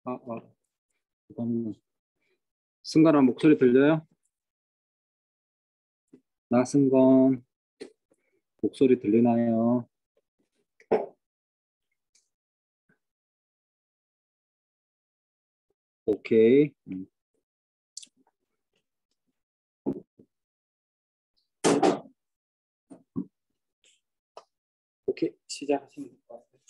잠깐만요. 승관아 목소리 들려요? 나승건 목소리 들리나요? 오케이. 오케이, 시작하시면 될 것 같아요.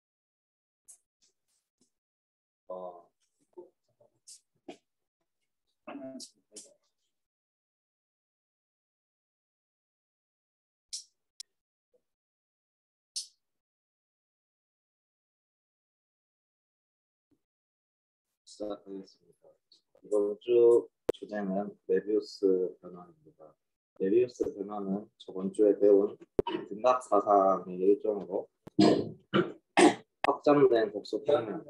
시작하겠습니다. 이번 주 주제는 메비우스 변환입니다. 메비우스 변환은 저번 주에 배운 등각 사상의 일종으로 확장된 복소 평면,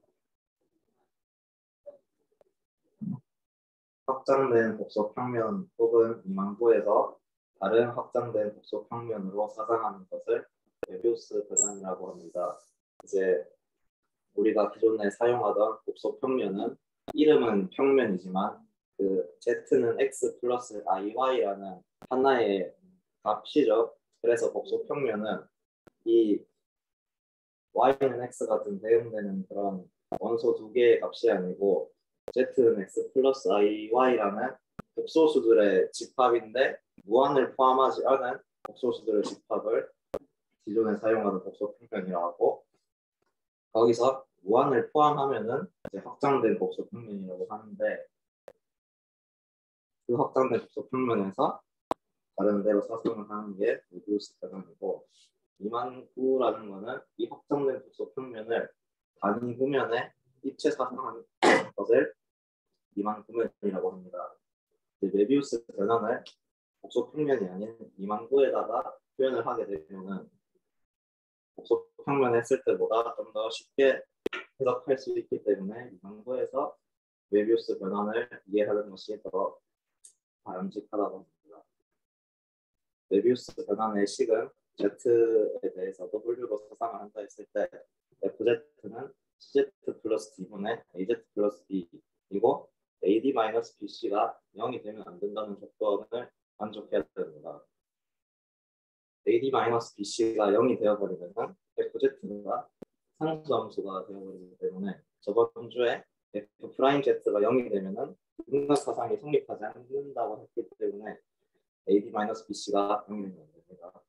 혹은 이만구에서 다른 확장된 복소 평면으로 사상하는 것을 메비우스 변환이라고 합니다. 이제 우리가 기존에 사용하던 복소 평면은 이름은 평면이지만 그 z는 x 플러스 iy라는 하나의 값이죠. 그래서 복소 평면은 이 y는 x가 등 대응되는 그런 원소 두 개의 값이 아니고 z는 x 플러스 iy라는 복소수들의 집합인데 무한을 포함하지 않은 복소수들의 집합을 기존에 사용하는 복소 평면이라고 하고, 거기서 무한을 포함하면은 이제 확장된 복소 평면이라고 하는데, 그 확장된 복소 평면에서 다른 데로 사성을 하는 게 메비우스 변환이고, 이만구라는 거는 이 확장된 복소 평면을 단위 구면에 입체 사성하는 것을 이만구면이라고 합니다. 메비우스 변환을 복소 평면이 아닌 이만구에다가 표현을 하게 되면은 복소 평면 했을 때보다 좀 더 쉽게 해석할 수 있기 때문에 이만구에서 메비우스 변환을 이해하는 것이 더 바람직하다고 합니다. 메비우스 변환의 식은 Z에 대해서 W로 사상을 한다 했을 때 FZ는 CZ 플러스 D분의 AZ 플러스 B이고 AD-BC가 0이 되면 안 된다는 조건을 만족해야 됩니다. AD-BC가 0이 되어버리면 FZ가 상수함수가 되어버리기 때문에 저번 주에 F'Z가 0이 되면 등각 사상이 성립하지 않는다고 했기 때문에 AD-BC가 0이 되면 안 됩니다.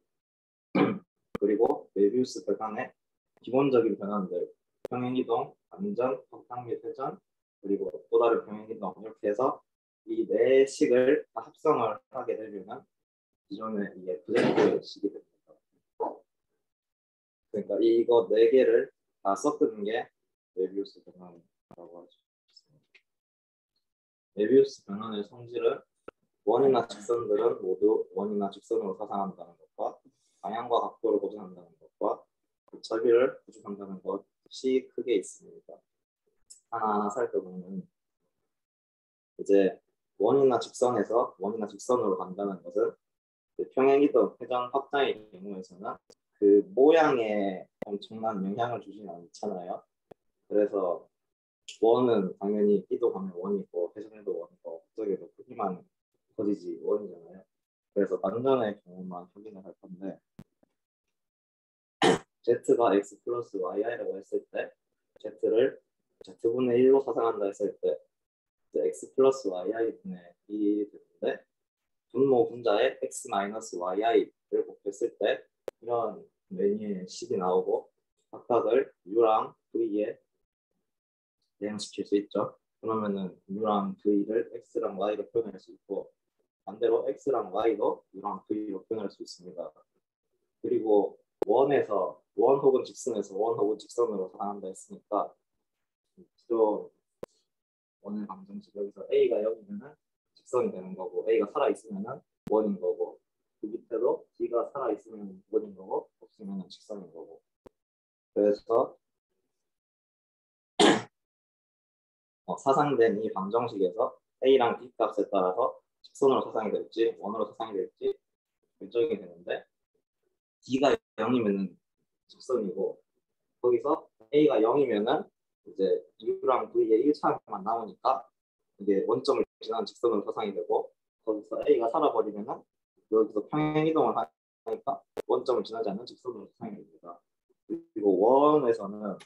그리고 메비우스 변환의 기본적인 변환들, 평행이동, 반전, 확장 및 회전, 그리고 또 다른 평행이동, 이렇게 해서 이 네 식을 다 합성을 하게 되면 기존의 이 FZ 식이 됩니다. 그러니까 이거 네 개를 다 섞는 게 메비우스 변환이라고 할 수 있습니다. 메비우스 변환의 성질은 원이나 직선들은 모두 원이나 직선으로 사상한다는 것과 방향과 각도를 고정한다는 것과 겹차비를 구축한다는 것이 크게 있습니다. 하나하나 살펴보면 이제 원이나 직선에서 원이나 직선으로 간다는 것은 평행이동, 회전, 확장의 경우에서는 그 모양에 엄청난 영향을 주지는 않잖아요. 그래서 원은 당연히 이동하면 원이고 회전에도 원이고 확장에도 크기만 커지지 원이잖아요. 그래서 반전의 경우만 확인을 할 건데, Z가 X 플러스 YI라고 했을 때 Z를 Z분의 1로 사상한다 했을 때 X 플러스 YI분의 1이 되는데, 분모 분자에 X 마이너스 YI를 곱했을 때 이런 메뉴의 식이 나오고 각각을 U랑 V에 대응시킬 수 있죠. 그러면은 U랑 V를 X랑 Y로 표현할 수 있고, 반대로 X랑 Y도 U랑 V로 표현할 수 있습니다. 그리고 원에서 원 혹은 직선에서 원 혹은 직선으로 사상한다 했으니까 기존 원의 방정식 여기서 A가 0이면 직선이 되는 거고, A가 살아있으면 원인 거고, 그 밑에도 B가 살아있으면 원인 거고, 없으면 직선인 거고. 그래서 사상된 이 방정식에서 A랑 B 값에 따라서 직선으로 사상이 될지 원으로 사상이 될지 결정이 되는데, D가 0이면 직선이고, 거기서 A가 0이면 이제 U랑 V의 1차만 나오니까 이게 원점을 지나는 직선으로 사상이 되고 거기서 A가 살아버리면은 여기서 평행 이동을 하니까 원점을 지나지 않는 직선으로 사상이 됩니다. 그리고 원에서는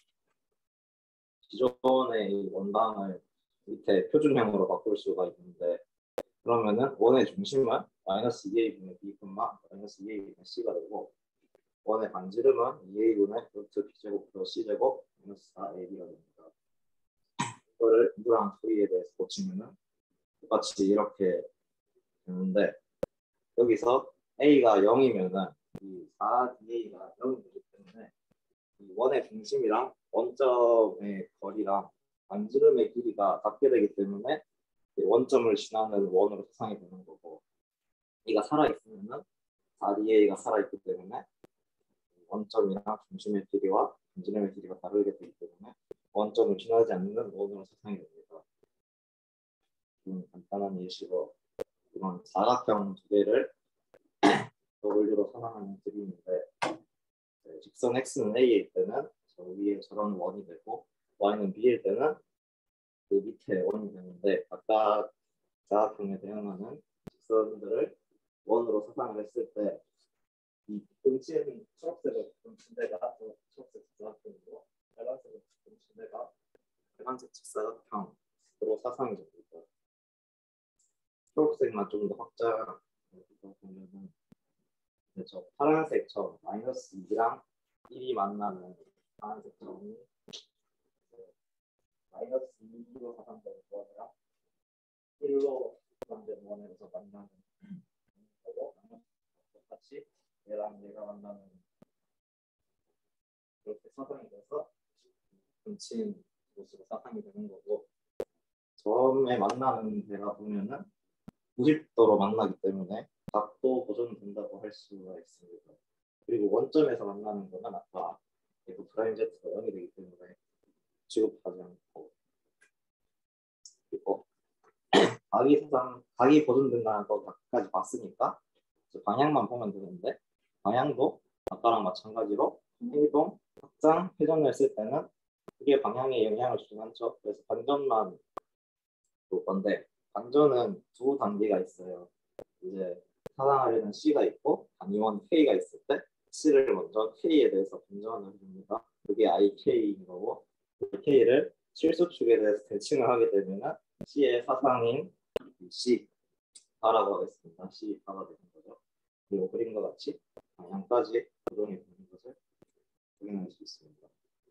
기존의 이 원방을 밑에 표준형으로 바꿀 수가 있는데 그러면은 원의 중심은 마이너스 2a분의 b, 마이너스 2a분의 c가 되고 원의 반지름은 2a분의 루트 b제곱 플러스 c제곱 마이너스 4ab가 됩니다. 이거를 U랑 V에 대해서 고치면은 똑같이 이렇게 되는데 여기서 a가 0이면은 이 4da가 0이 되기 때문에 이 원의 중심이랑 원점의 거리랑 반지름의 길이가 같게 되기 때문에 원점을 지나는 원으로 사상이 되는 거고 이가 살아있으면은 4da가 살아있기 때문에 원점이랑 중심의 길이와 반지름의 길이가 다르게 되기 때문에 원점을 지나지 않는 원으로 사상이 됩니다. 간단한 예시로 이런 사각형 두 개를 W로 사상하는 그림인데 직선 x는 a일 때는 저 위에 저런 원이 되고 y는 b일 때는 그 밑에 원이 되는데 각각 사각형에 대응하는 직선들을 원으로 사상을 했을 때 이 등치는 초록색의 등치대가 초록색 직사각형이고 빨간색의 등치대가 빨간색 직사각형으로 사상이 됩니다. 초록색만 좀 더 확장해서 보면은 저 파란색 점 마이너스 2랑 1이 만나는 파란색 점이 마이너스 2로 사상되는 원이랑 1로 사상되는 원에서 만나는 거고 똑같이 얘랑 얘가 만나는 이렇게 사상이 돼서 분친 곳으로 사상이 되는 거고 처음에 만나는 데가 보면은 90도로 만나기 때문에 각도 보존된다고 할 수가 있습니다. 그리고 원점에서 만나는 거는 아까 F 프라임 Z가 0이 되기 때문에 취급하지 않고 그리고 각이 보존된다는 것까지 봤으니까 방향만 보면 되는데 방향도 아까랑 마찬가지로 이동, 확장, 회전을 했을 때는 그게 방향에 영향을 주진 않죠. 그래서 반전만 볼 건데 반전은 두 단계가 있어요. 이제 사상하려는 C가 있고 단위원 K가 있을 때 C를 먼저 K에 대해서 반전을 해줍니다. 그게 IK인 거고 K를 실수축에 대해서 대칭을 하게 되면 C의 사상인 C라고 하겠습니다. C가 되는 거죠. 그리고 그림과 같이 방향까지 고정이 되는 것을 확인할 수 있습니다.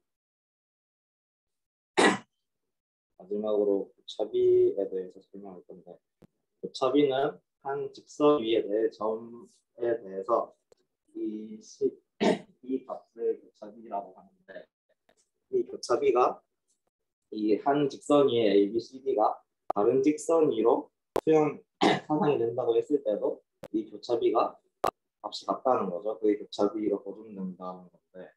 마지막으로 고차비에 대해서 설명할 건데 고차비는 한 직선 위에 대해 점에 대해서 이 값을 교차비라고 하는데 이 교차비가 이 한 직선 위에 A, B, C, D가 다른 직선 위로 사상이 된다고 했을 때도 이 교차비가 값이 같다는 거죠. 그게 교차비가 보존된다는 건데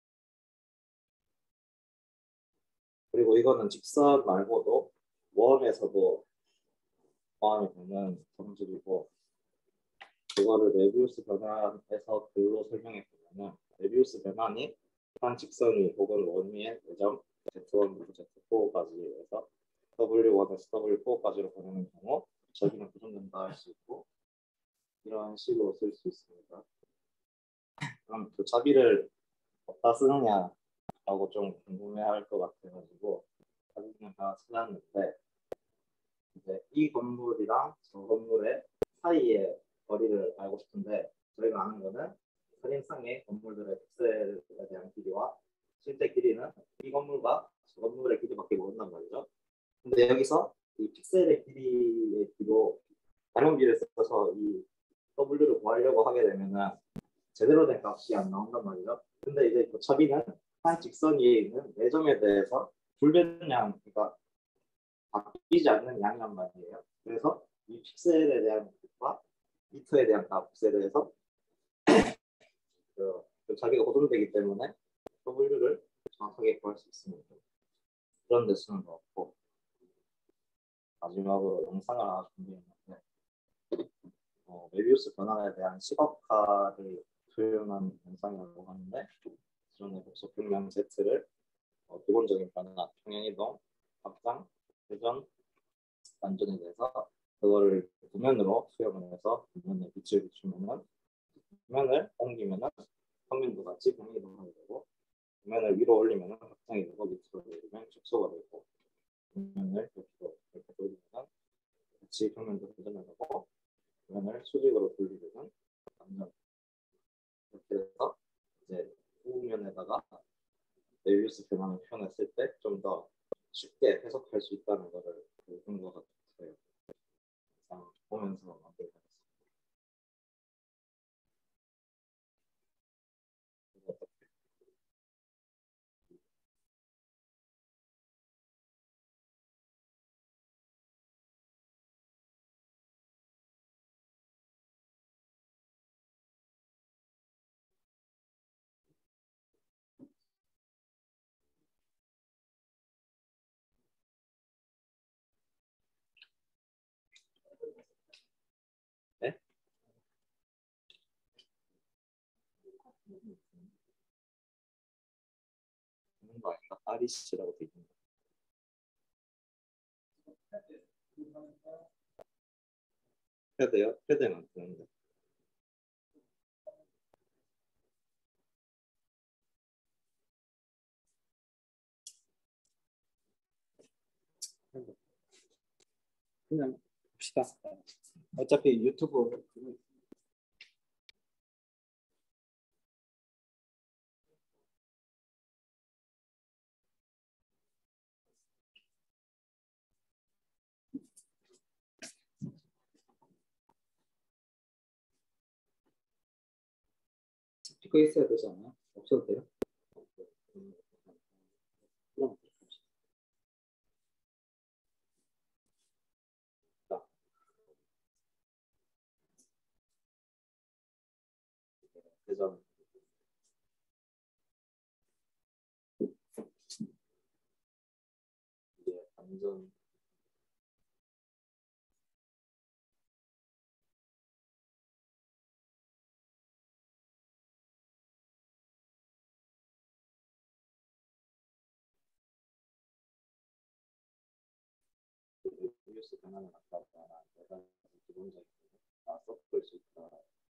그리고 이거는 직선 말고도 원에서도 포함이 되는 성질이고 그거를 메비우스 변환에서 글로 설명해 보면은 메비우스 변환이 한 직선 위 혹은 원 위의 내점 Z1부터 Z4까지 해서 W1에서 W4까지로 보내는 경우 저기는 보존된다 할 수 있고 이런 식으로 쓸 수 있습니다. 그럼 교차비를 어디다 쓰느냐라고 좀 궁금해할 것 같아가지고 사진을 하나 찾았는데 이제 이 건물이랑 저 건물의 사이에 거리를 알고 싶은데 저희가 아는 거는 사진상의 건물들의 픽셀에 대한 길이와 실제 길이는 이 건물과 저 건물의 길이밖에 모른단 말이죠. 근데 여기서 이 픽셀의 길이의 뒤로 잘못 비를 써서 이 W를 구하려고 하게 되면은 제대로 된 값이 안 나온단 말이죠. 근데 이제 교차비는 한 직선 위에 있는 네 점에 대해서 불변 양, 그러니까 바뀌지 않는 양이란 말이에요. 그래서 이 픽셀에 대한 값과 미터에 대한 값에 대해서 교차비가 보존되기 때문에 W를 정확하게 구할 수 있습니다. 그런 데 쓰는 것 같고 마지막으로 영상을 하나 준비했는데 메비우스 변환에 대한 시각화를 표현한 영상이라고 하는데 기존의 복소 평면 Z를 기본적인 변화, 평행이동, 확장, 회전, 반전에 대해서 그거를 도면으로 수역을 해서 도면에 빛을 비추면은 도면을 옮기면은 평면도 같이 평행이동하게 되고 도면을 위로 올리면은 확장이 되고 밑으로 내리면 축소가 되고 도면을 이렇게 돌리면은 같이 평면도 회전을 하고 도면을 수직으로 돌리면은 반전 이렇게 해서 이제 후면에다가 메비우스 변환을 표현했을 때 좀 더 쉽게 해석할 수 있다는 것을 보는 것 같아요. 보면서 만들게 됐습니다. 네? 하는 거 아닌가? 아리시라고 되어 있는 패드요? 패드는 안 뜨는데. 그냥 봅시다. 어차피 유튜브 스피커 있어야 되지 않나? 없어도 돼요? 그럼 그래서 이게 완전 뉴스 변화는 아까 내가 기본적인 다 섞을 수 있다.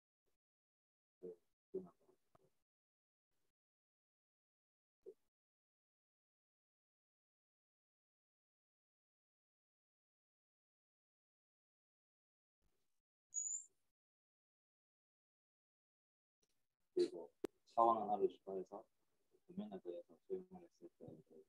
그리고 차원 하나를 추가해서 도면에 대해서 소용을 했을 때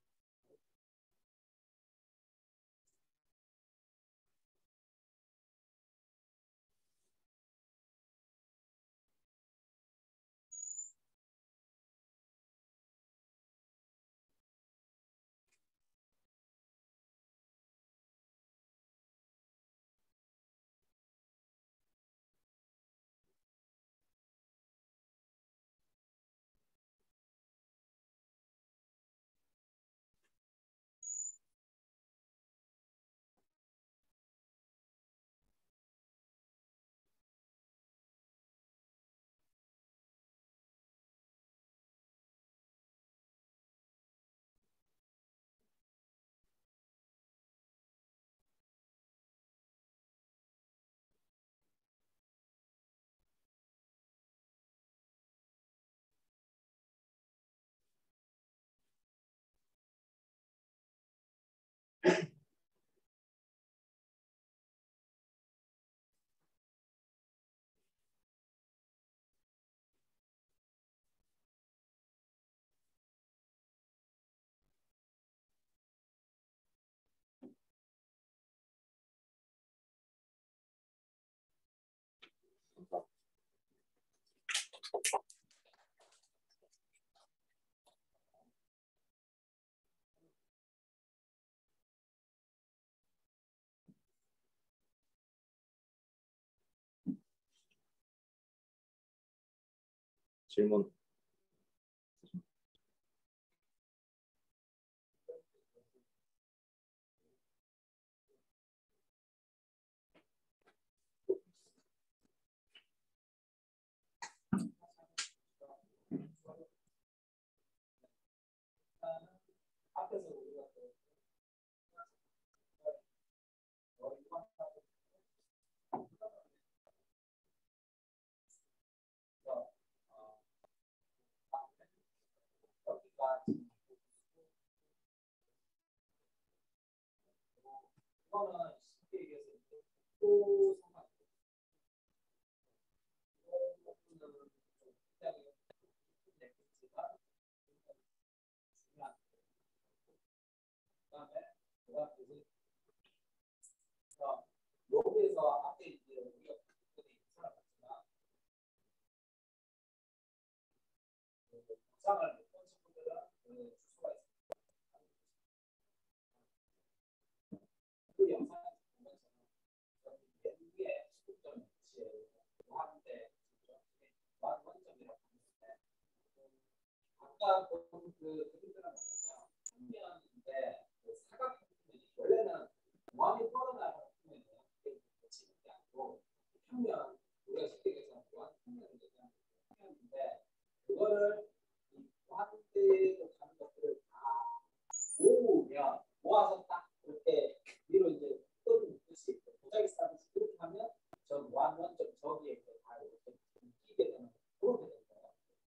질문 이거는 쉽게 얘기해서 또 상관. 이거는 좀 굉장히 내겠지만 중요한. 그다음에 뭐가 되지? 여기에서 앞에 이제 우리가 부분이 있지만 영상을 몇번 친구들은 주소가 있습니다. 그 영상을 보면서 외국의 수급점 위치에 무한대 무한원점이라고 하는데 아까 본그 그림들은 뭐냐면 평면인데 그 사각형이 원래는 무한이 뻗어나가는 평면이에요. 치는 게 아니고 평면 우리가 쉽게 얘기해서 무한 평면을 얘기하는 평면인데 그거를 이 무한대로 가는 것들을 다 모으면 모아서 딱 이렇게 위로 이제 뜯듯이 도자기 싸듯이 그렇게 하면 저 무한원점 저기에 이제 다 이렇게 끼게 되는 그렇게 되는 거예요.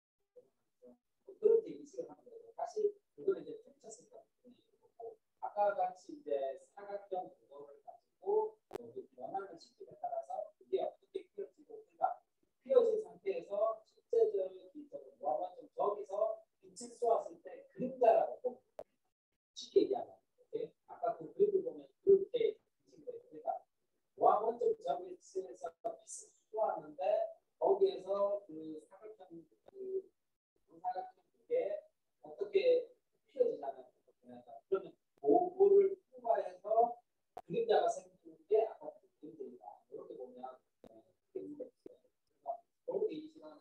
그렇게 인식을 하는 거예요. 다시 그거는 이제 펼쳤을 거예요. 아까 같이 이제 사각형 구도를 가지고 원하는 시점에 따라서 이게 어떻게 피어지고 그러니까 피어진 상태에서 실제적인 무한원점 저기서 빛을 쏘았을 때 그림자라고 보면 쉽게 얘기하면 이렇게 아까 그 그림을 보면 그렇게 인식돼요. 그러니까 무한원점 저기에서 빛을 쏘았는데 거기에서 그 사각형 그 사각형 그게 어떻게 피어지냐면 그러면 그거를 통과해서 그림자가 생기는 게 아까 그림자이다. 이렇게 보면 그림자가 있어요. 그렇게 이 시간에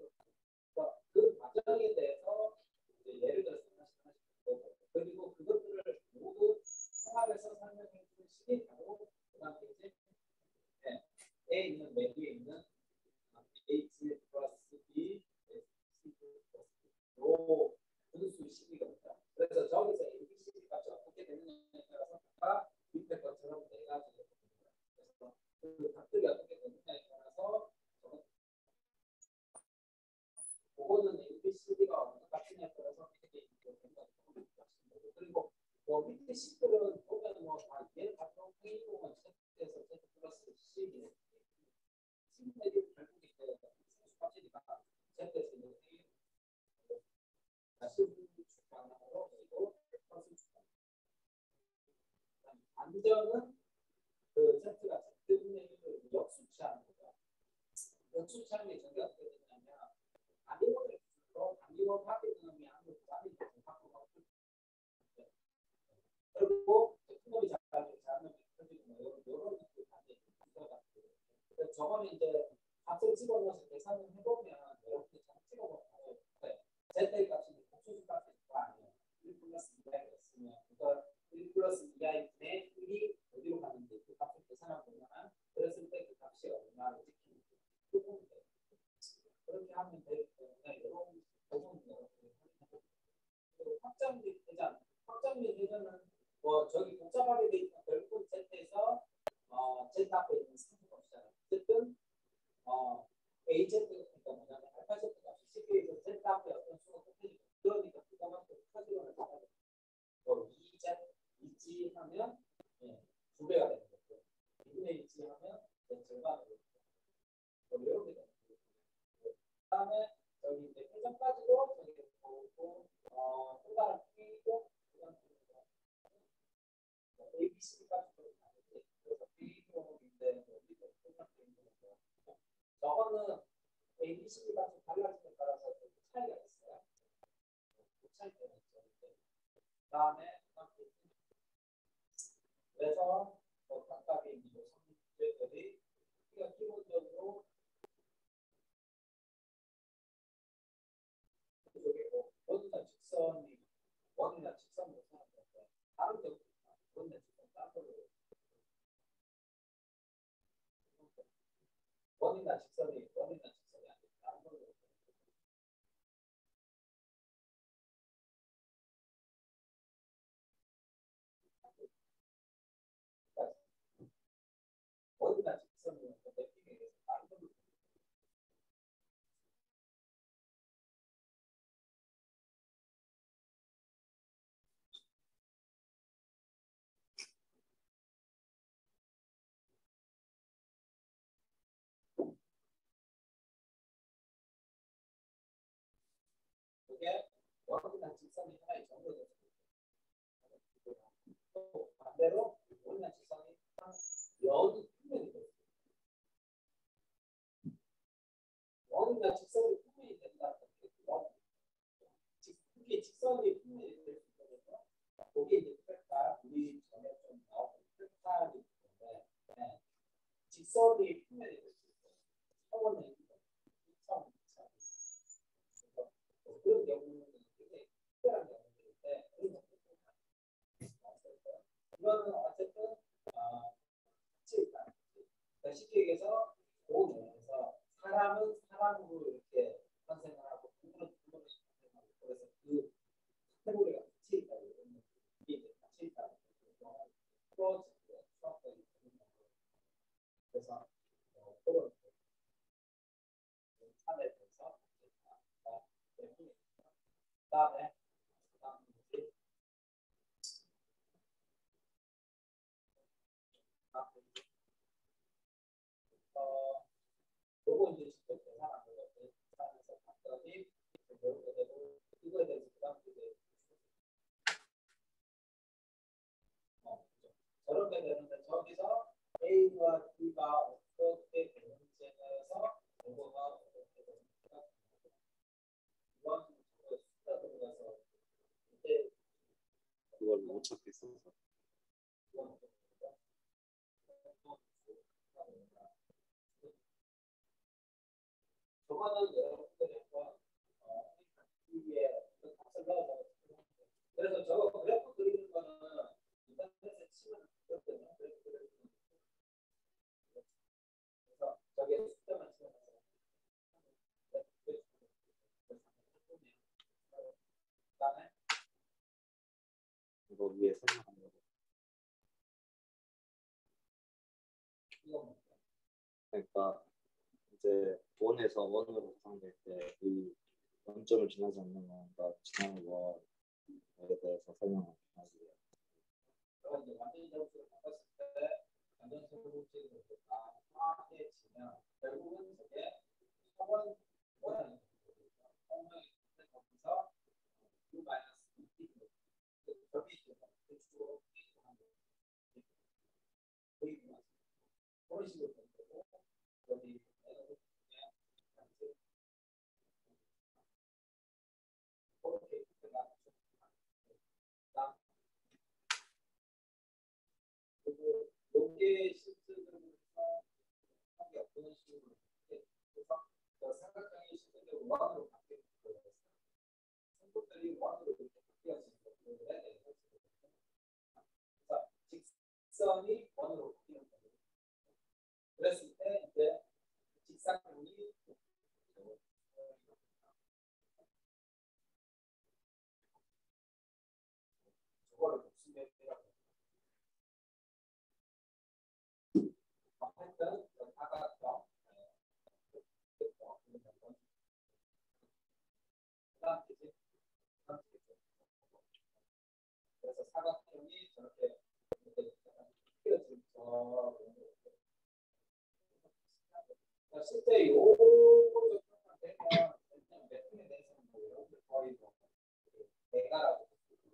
그 과정에 대해서 이제 예를 들어서 하나씩 보고 그리고 그것들을 모두 통합해서 설명해 주는 식이 바로 그다음에 이제 A 있는 메뉴에 있는 H 플러스 B, C 플러스 B 요 분수 식이거든요. 그래서 저기서 ABCD 값이 어떻게 되느냐에 따라서 아까 밑에 것처럼 네 가지가 됩니다. 그래서 그 값들이 어떻게 되느냐에 따라서 그거는 ABCD가 어느 값이냐에 따라서 이렇게 되는 거고 그리고 뭐 밑에 식들은 보면 뭐다 얘 같은 행위공은 Z에서 Z 플러스 C이 C들이 결국에 이제 값이니까 Z에서 이제 다시 방향으로 그리고 반전은 그 Z가 Z분의 1을 역수치하는 거죠. 역수치하는 게 저게 어떻게 되냐면 단위원을 기준으로 단위원 파괴점이 아무리 부담이 되는 확보가 없고 그리고 큰놈이 잘하면 커지고 이런 것들이 반대 저거는 이제 값을 집어넣어서 계산을 해보면 이렇게 잘 찍어보면 Z 값이 복수수 값이 아니에요. 1 플러스 2가 있으면 그걸 1 플러스 2가 분의 1이 어디로 가는지 그 값을 계산하고 보면 그랬을 때 그 값이 얼마를 지키는 거예요. 그렇게 하면 되기 때문에 이런 부분을 확장된 회전, 확장된 회전은 뭐 저기 복잡하게 돼 있는 결국 Z에서 Z 앞에 있는 상수가 없잖아요. 어쨌든 AZ 그러니까 뭐냐면 알파 Z 값이 CP에서 Z 앞에 어떤 수가 곱해지고 그러니까 그거만큼 커지거나 작아져. 뭐 2Z, 2G 하면 2배가 되는 거고 2분의 2G 하면 절반이 되는 거고 이렇게 되는 거고 그다음에 저기 이제 회전까지도 저기 보고 또 다른 P도 ABC까지도 나는데 그래서 B동인데 여기도 똑같은 거고 저거는 ABC가 좀 달라지는 따라서 좀 차이가 있어요. 그 차이 때문에 그다음에 그래서 각각의 성질들이 기본적으로 그쪽에 원이나 직선이 원이나 직선으로 생각하는데 다른 경우 원이나 직선 따로 원이나 직선이 아니라 다른 걸로 원이나 직선은 느낌에 의해서 다른 걸로 이게 원이나 직선이 하나의 정도가 또 반대로 원이나 직선이 여기 평면이 되죠. 원이나 직선이 평면이 된다는 얘기죠. 그게 직선이 평면이 될 수 있거든요. 거기에 이제 spek타 우리 전에 좀 나오고 spek타이기 때문에 네. 직선이 평면이 될 수 있어요. 차원의 이성 그런 경우는 굉장히 특별한 경우인데 이거는 어쨌든 같이 있다. 쉽게 얘기해서 그 내에서 사람은 사람으로 이렇게 탄생을 하고 동물은 동물로 탄생하고 그래서 그 카테고리가 같이 있다. 이게 같이 있다. 그래서 그런 산에 대해서 그다음에 요거 이제 직접 계산한 거거든요. 계산해서 봤더니 이거에 대해서 부담 되게 저렇게 되는데 저기서 A와 B가 어떻게 되는지에서 요거가 어떻게 되는지가 이건 숫자 들어가서 이제 그걸 못 찾겠어서. 저거는 여러분들이 한번 위에 값을 넣어서 그래서 저거 그래프 그리는 거는 인터넷에 치면 되거든요. 그래서 저게 숫자만 치면 그다음에 이거 위에 설명하는 거. 그러니까 이제 원에서 원으로 구성될 때 이 원점을 지나지 않는 건가 지나는 거에 대해서 설명을 하고요. 그럼 이제 완전히 점수를 바꿨을 때 완전 점수를 하해지면 결국은 저게 초원 모양이 엉망이 거기서 U 마이너스 2 접이 대축으로 그런 식으로 된 거고 여기 그렇게 그리고 여기에 실질적으로 하게 없는 식으로 그래서 삼각형이 실질적으로 원으로 바뀌는 거예요. 성분들이 원으로 이렇게 바뀌어지는 거예요. 그래서 직선이 원으로 바뀌는 거예요. 그랬을 때 이제 직사각형이 저거를 복수면이라고 했던 사각형 그래서 사각형이 저렇게 휘어지면서 실제 요거 되면 매통에 대해서는 뭐 여러분들 거의 뭐 대가라고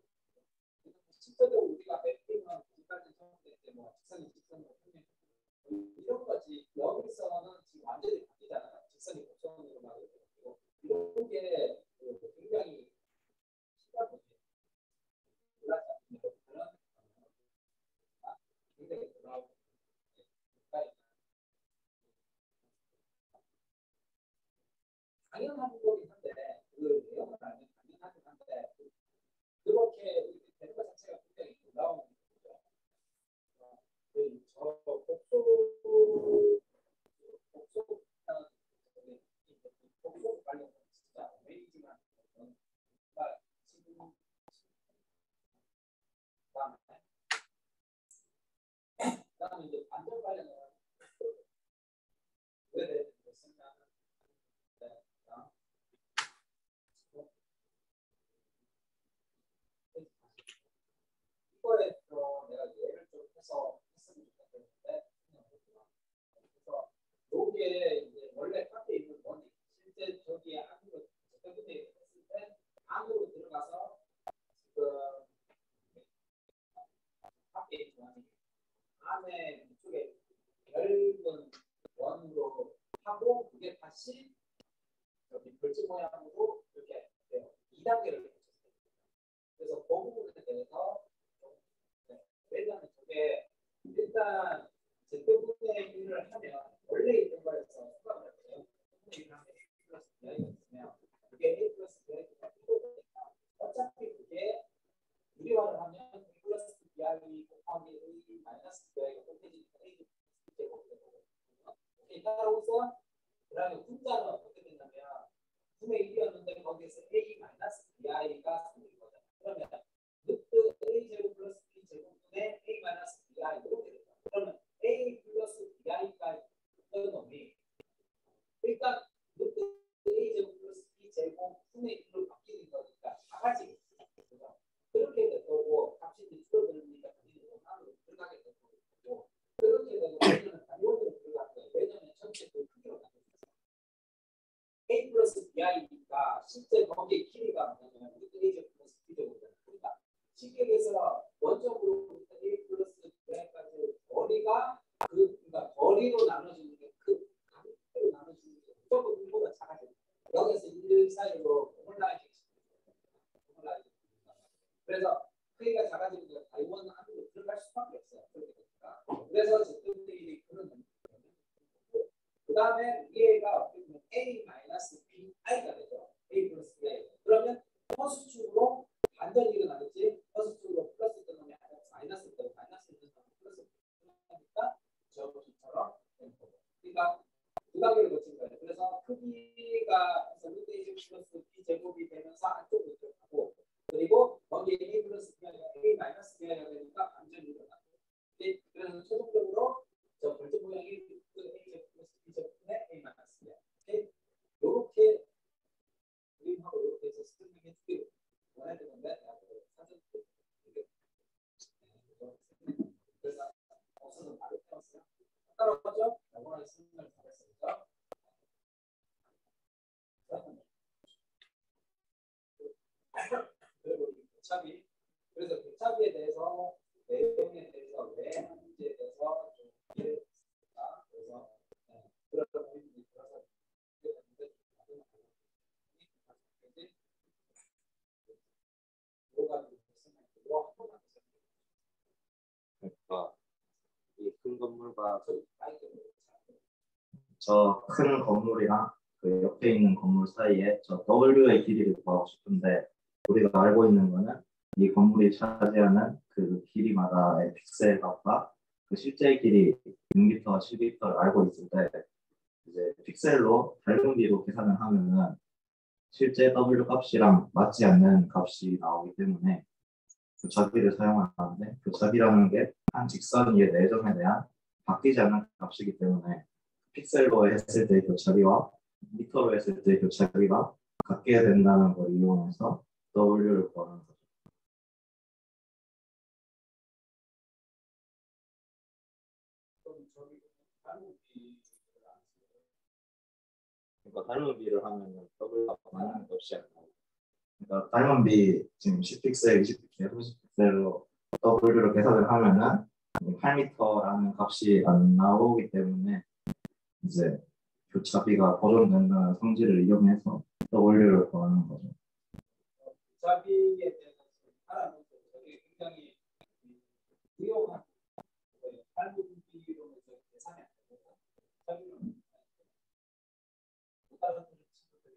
실제로 우리가 매핑은 지금까지 처음에 때뭐 직선이 직선으로 이런 거지 여기서는 지금 완전히 바뀌잖아요. 직선이 곡선으로 나오고 이런 게 굉장히 시간이 올라지 않는 여러분들은 굉장히 놀라우고 당연한 거긴 한데 그 내용은 알면 당연하긴 한데 그렇게 되는 것 자체가 굉장히 놀라운 거죠. 저 복수 관련 진짜 어메이징한 거는 정말 지금 그다음에 이제 반전 관련은 왜 됐습니까? 이거에서 내가 예를 좀 해서 했으면 좋겠는데 그래서 여기에 이제 원래 카페에 있는 원이 실제 저기에 아무것도 저기에 했을 때 일을 하면 원래 있는 거에서 수학을 해요. A 플러스 Bi가 있으면 그게 A 플러스 Bi가 필요하니까 어차피 그게 유리화를 하면 A 플러스 Bi 곱하기 A 마이너스 Bi가 곱해지니까 A 제곱이 되거든요. 따라서 그다음에 분자는 어떻게 되냐면 분의 1이었는데 거기에서 A 마이너스 Bi가 생기거든요. 그러면 루트 A 제곱 플러스 B 제곱분의 A 마이너스 Bi 이렇게 됩니다. 그러면 A 플러스 Bi가 어떤 놈이 일단 루트 A 제곱 플러스 B 제곱분의 1로 바뀌는 거니까 다 같이 그렇죠? 그렇게 될 거고 값이 줄어들으니까 당연히 안으로 들어가게 될 거고 그렇게 되고 우리는 단위원으로 들어갈 거예요. 왜냐하면 전체 그 크기로 나눠 A 플러스 Bi니까 실제 거기에 길이가 뭐냐면 루트 A 제곱 플러스 B 제곱이잖아요. 그러니까 쉽게 해서 원점으로 A 플러스 Bi까지 거리가 그러니까 거리로 나눠지는 게 그 가격대로 나눠지는 게 무조건 1보다 작아져요. 여기서 1 사이로 오물라이징 그래서 크기가 작아지니까 다이원 안으로 들어갈 수밖에 없어요. 그렇게 되니까. 그래서 제트들이 그런 그 다음에 위에가 A 마이너스 Bi가 되죠. A 플러스 B. 그러면 허수축으로 반전이 일어나겠지. 허수축으로 플러스 뜨면 마이너스 뜨고 마이너스 뜨면 플러스 뜨니까 저처럼 되는 거고. 그러니까 두 단계를 거친 거예요. 그래서 크기가 루트 A 플러스 B 제곱이 되면서 안쪽으로 들어가고 그리고 거기에 A 플러스 B가 A 마이너스 B가 되니까 반전이 일어나고. 그래서 최종적으로 저 벌집 모양이 A 제곱 플러스 B 제곱분의 A 마이너스 B. 이렇게 그림하고 이렇게 해서 스트링 해주기로 원할 때 건데 사전 그래서 없어서 바로 태웠어요. 따라오죠? 영원하게 스트링을 잘했습니다. 그리고 교차비 그래서 교차비에 대해서 내용에 대해서 왜 문제에 대해서 좀 이해를 했습니다. 그래서 그런 부분이 들어서 그러니까 이 큰 건물과 저 큰 건물이랑 그 옆에 있는 건물 사이에 저 W의 길이를 구하고 싶은데 우리가 알고 있는 거는 이 건물이 차지하는 그 길이마다의 픽셀 값과 그 실제 길이 6m, 10m를 알고 있을 때 이제 픽셀로 닮은비로 계산을 하면은 실제 W 값이랑 맞지 않는 값이 나오기 때문에 교차비를 사용하는데 교차비라는 게 한 직선 위의 내점에 대한 바뀌지 않는 값이기 때문에 픽셀로 했을 때 교차비와 미터로 했을 때 교차비가 같게 된다는 걸 이용해서 W를 구하는 거죠. 그러니까 닮은 비를 하면 W가 맞는 값이 안 나오고 그러니까 닮은 비 지금 10픽셀, 20픽셀, 30픽셀로 W를 계산을 하면은 8m라는 값이 안 나오기 때문에 이제 교차비가 보존된다는 성질을 이용해서 W를 구하는 거죠. 교차비에 대해서 알아보면 저게 굉장히 유용한 닮은 비로 계산이 안 되고 교차비는 다른 친구들이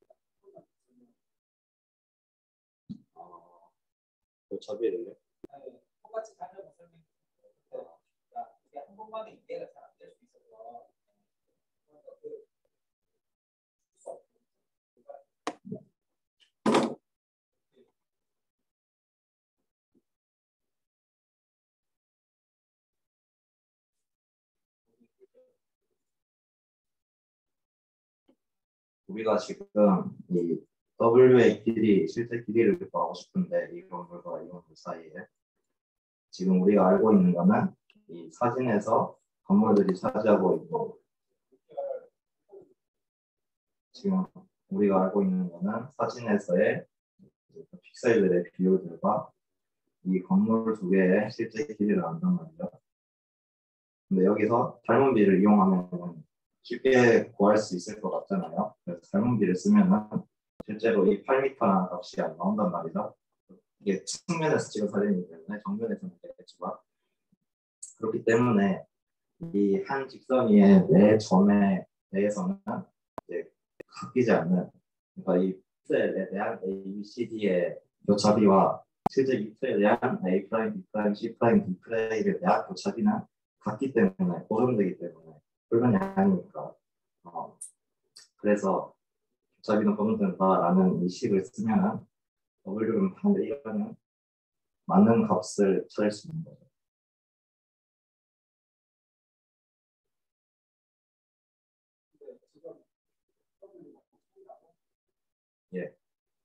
교차비를요? 똑같이 다른 설명했는데 이게 한 번만에 이해가 잘 안 될 수 있어서 우리가 지금 이 W의 길이, 실제 길이를 구하고 싶은데 이 건물과 이 건물 사이에 지금 우리가 알고 있는 거는 이 사진에서 건물들이 차지하고 있고 지금 우리가 알고 있는 거는 사진에서의 픽셀들의 비율들과 이 건물 두 개의 실제 길이를 안단 말이죠. 근데 여기서 닮은 비를 이용하면 쉽게 구할 수 있을 것 같잖아요. 그래서 닮은 비를 쓰면은 실제로 이 8m라는 값이 안 나온단 말이죠. 이게 측면에서 찍은 사진이기 때문에 정면에서는 되겠지만 그렇기 때문에 이 한 직선위의 네 점에 대해서는 이제 바뀌지 않는, 그러니까 이 틀에 대한 A, B, C, D의 교차비와 실제 이 틀에 대한 A 프라임, B 프라임, C 프라임, D 프라임에 대한 교차비는 같기 때문에 고정되기 때문에 불변이 아니니까 그래서 교차비는 고정된다라는 이 식을 쓰면은 W는 반대 이거는 맞는 값을 찾을 수 있는 거죠. 예.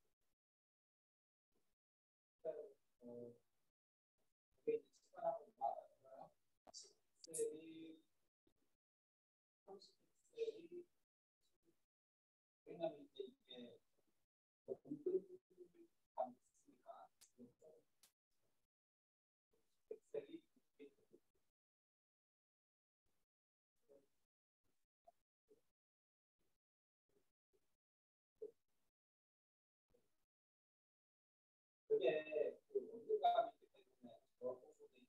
그게 그 원동감이기 때문에 저 부분이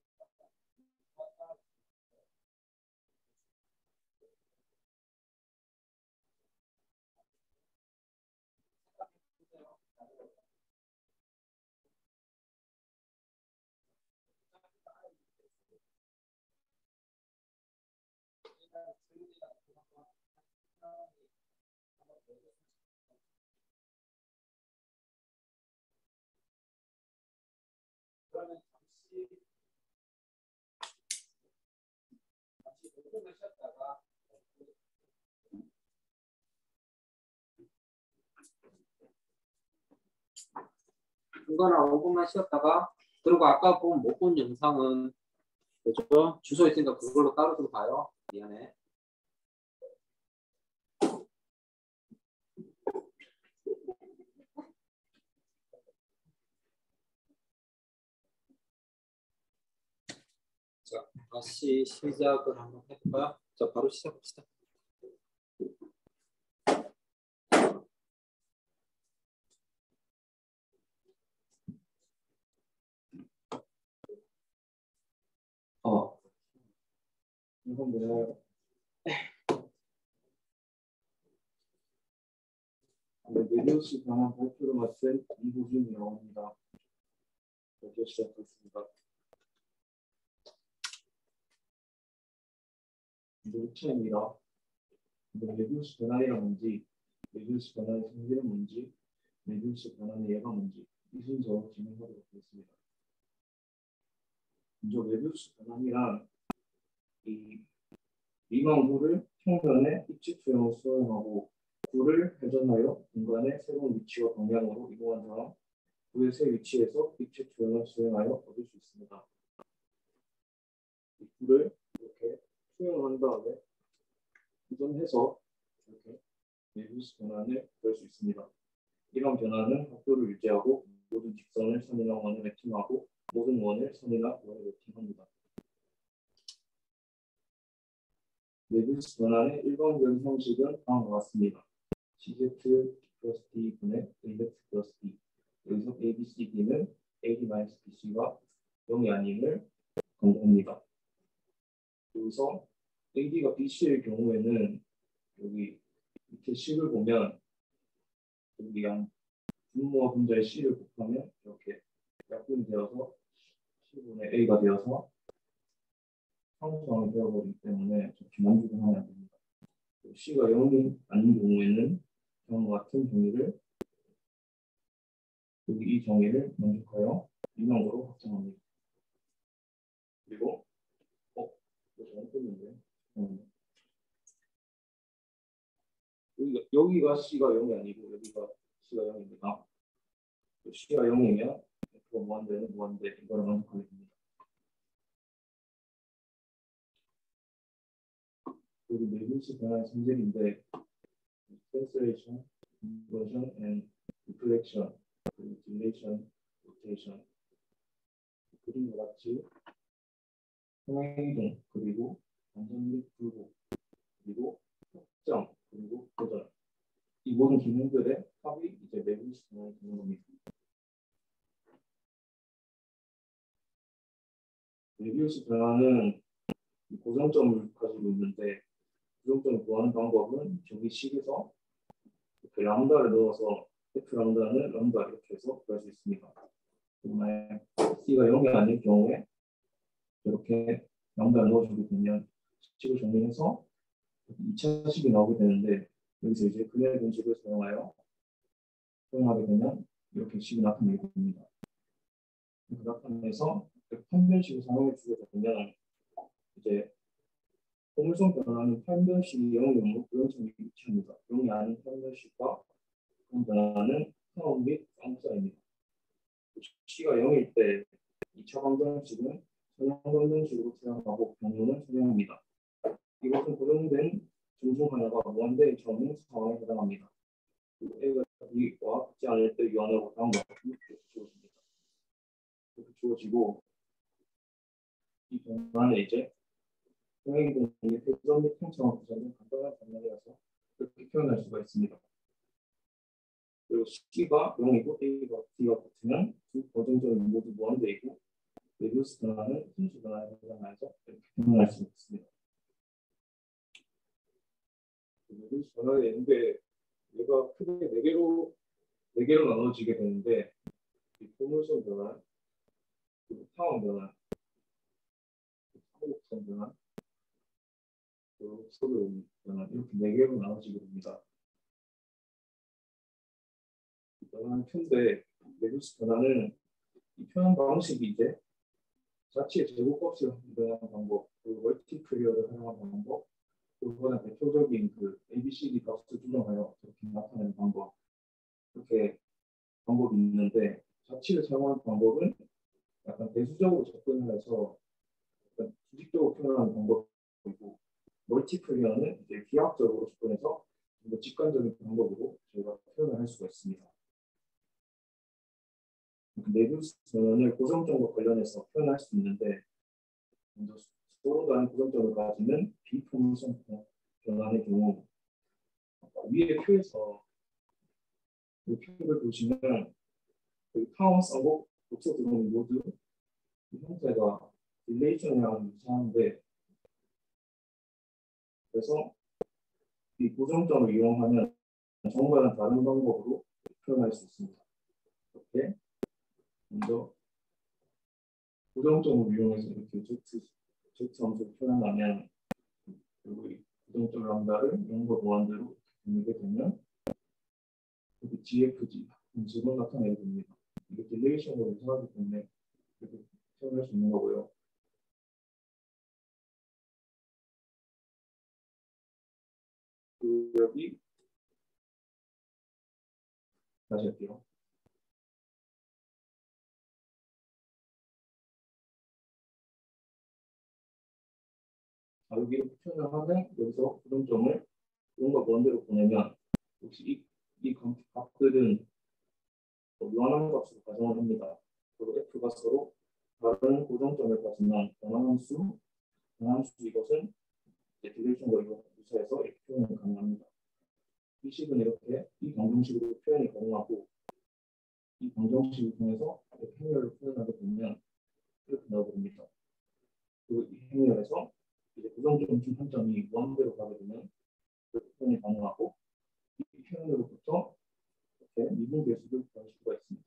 그러면 잠시 녹음을 쉬었다가 중간에 5분만 쉬었다가 그리고 아까 못 본 영상은 그죠? 주소 있으니까 그걸로 따로 좀 봐요. 미안해. 자, 다시 시작을 한번 해볼까요? 자, 바로 시작합시다. 이건 뭐예요? 메비우스 방안 발표를 맡은 이호준이라고 합니다. 이렇게 시작했습니다. 노트입니다. 메비우스 변화가 뭔지, 메비우스 변화의 성질은 뭔지, 메비우스 변화의 예가 뭔지 이 순서 진행하도록 하겠습니다. 먼저 메비우스 변화란 이 미망구를 평면에 입체 투영을 수행하고 구를 회전하여 공간의 새로운 위치와 방향으로 이동한 다음 구의 새 위치에서 입체 투영을 수행하여 얻을 수 있습니다. 이 구를 이렇게 투영한 다음에 회전해서 이렇게 메비우스 변환을 볼 수 있습니다. 이런 변화는 각도를 유지하고 모든 직선을 선이나 원에 매칭하고 모든 원을 선이나 원에 매칭합니다. 메비우스 변환의 일반적인 형식은 다음과 같습니다. CZ 플러스 D 분의 AZ 플러스 D. 여기서 ABCD는 AD-BC가 0이 아님을 검토합니다. 여기서 AD가 BC의 경우에는 여기 밑에 식을 보면 여기 한 분모와 분자의 C를 곱하면 이렇게 약분이 되어서 C분의 A가 되어서 상수항이 되어버리기 때문에 저렇게 만족을 하면 안 됩니다. C가 0이 아닌 경우에는 다음과 같은 정의를 여기 이 정의를 만족하여 이명으로 확정합니다. 그리고 이거 잘못됐는데 여기가 C가 0이 아니고 여기가 C가 0입니다. C가 0이면 F가 무한대는 무한대 이거를 만족하게 됩니다. 그리고 메비우스 변화의 성질인데 translation, inversion, and reflection, 그리고 dilation, rotation 그림과 같이 평행이동 그리고 완전히 불복 그리고 확정 그리고 고전 이 모든 기능들의 합이 이제 메비우스 변화의 되는 겁니다. 메비우스 변화는 고정점을 가지고 있는데 고정점을 구하는 방법은 정의식에서 이렇게 람다를 넣어서 F 람다는 람다 이렇게 해서 구할 수 있습니다. 정말 C가 0이 아닐 경우에 이렇게 람다를 넣어주게 되면 식을 정리해서 2차 식이 나오게 되는데 여기서 이제 근해 분식을 사용하게 되면 이렇게 식이 나타나게 됩니다. 이렇게 나타내서 판별식을 사용해 주게 되면 이제 포물선 변화는 판별식이 0이므로 고정점이 위치합니다. 0이 아닌 판별식과 그런 변화는 타운 및 쌍사입니다. C가 0일 때 2차 방정식은 선형 방정식으로 사용하고 경로는 선형입니다. 이것은 고정된 점 중 하나가 무한대의 점인 상황에 해당합니다. 그리고 A가 B와 같지 않을 때 유한하고 다음과 같이 주어집니다. 이렇게 주어지고 이 변화는 이제 평행이동의 회전 및 평창을 구사하는 간단한 변화라서 이렇게 표현할 수가 있습니다. 그리고 C가 0이고 A가 B가 같으면 두 고정점이 모두 무한대이고 레디우스 변화는 순수 변화에 해당하여서 이렇게 표현할 수 있습니다. 레디우스 변화가 있는데 얘가 크게 4개로 나눠지게 되는데 이 포물선 변화, 그리고 타원 변화, 사곡선 변화, 그리고 소변 변화 이렇게 4개로 나눠지게 됩니다. 변화는 큰데 레디우스 변화는 이 표현 방식이 이제 자체의 제곱값을 활용하는 방법, 그리고 멀티플리어를 활용하는 방법, 그거는 대표적인 그 ABCD 값을 조정하여 이렇게 나타내는 방법, 이렇게 방법이 있는데 자치를 사용하는 방법은 약간 대수적으로 접근해서 약간 수직적으로 표현하는 방법이고 멀티플리어는 이제 기하학적으로 접근해서 좀 더 직관적인 방법으로 저희가 표현을 할 수가 있습니다. 레디우스 변화를 고정점과 관련해서 표현할 수 있는데 먼저 서로 다른 고정점을 가지는 비포물선 변환의 경우 위에 표에서 이 표를 보시면 타운, 쌍곡, 독서 드론이 모두 형태가 릴레이션이랑 유사한데 그래서 이 고정점을 이용하면 정말은 다른 방법으로 표현할 수 있습니다. 이렇게 먼저 고정점을 이용해서 이렇게 Z 함수를 표현하면 그리고 이 고정점 람다를 0과 무한대로 보내게 되면 이렇게 GFG 함수가 나타내게 됩니다. 이게 딜레이션으로 유사하기 때문에 이렇게 표현할 수 있는 거고요. 그 여기 다시 할게요. 여기로 표현을 하면 여기서 고정점을 0과 무한대로 보내면 혹시 이 값들은 무한한 값으로 가정을 합니다. 그리고 F가 서로 다른 고정점을 가지만 변환함수 이것은 딜레이션과 유사해서 이렇게 표현이 가능합니다. 이 식은 이렇게 이 방정식으로 표현이 가능하고 이 방정식을 통해서 이렇게 행렬을 표현하게 되면 이렇게 나오게 그리고 이 행렬에서 이제 고정점 중 한 점이 무한대로 가게 되면 이렇게 표현이 가능하고 이 표현으로부터 이렇게 미분 계수를 구할 수가 있습니다.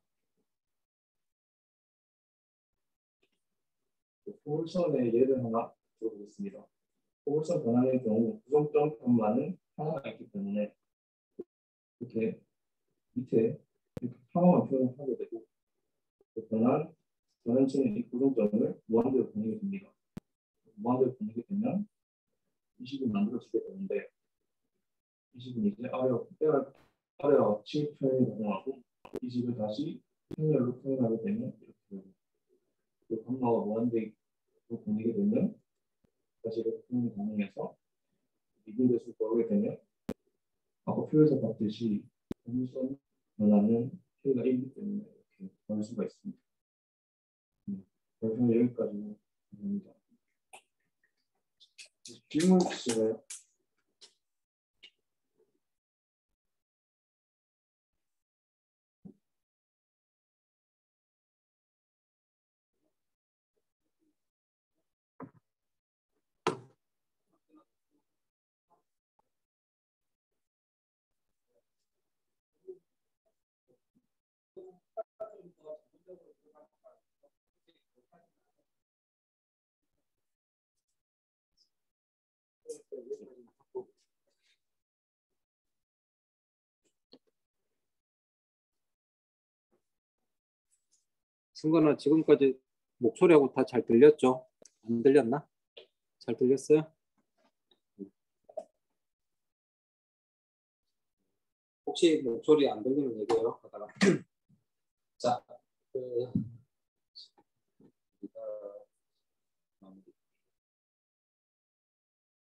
포물선의 예를 하나 들어보겠습니다. 포물선 변환의 경우 고정점 값만은 하나가 있기 때문에 이렇게 밑에 이렇게 하나만 표현을 하게 되고 그 변환치는 이 고정점을 무한대로 보내게 됩니다. 무한대로 보내게 되면 이 식이 만들어지게 되는데 이 식은 이제 아래와 같이 표현이 가능하고 이 식을 다시 행렬로 표현하게 되면 이렇게 되고 그 감마가 무한대로 보내게 되면 다시 이렇게 표현이 가능해서 미분배수 구하게 되면 아까 표에서 봤듯이 포물선 변화는 K가 1이기 때문에 이렇게 구할 수가 있습니다. 발표는 여기까지 합니다. 질문 있으세요? 승관아, 지금까지 목소리하고 다 잘 들렸죠? 안 들렸나? 잘 들렸어요? 혹시 목소리 안 들리면 얘기해요. 하다가 자,